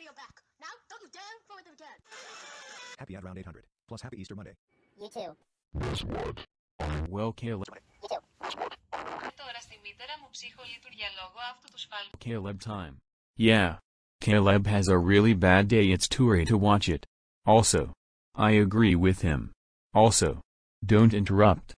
video back. Now, don't you dare throw it again. Happy at round 800. Plus happy Easter Monday. You too. Well, Caleb. You too. Τώρα στη μητέρα μου ψυχολειτουργία λόγω αυτού του σφάλματος. Caleb time. Yeah. Caleb has a really bad day. It's too early to watch it. Also. I agree with him. Also. Don't interrupt.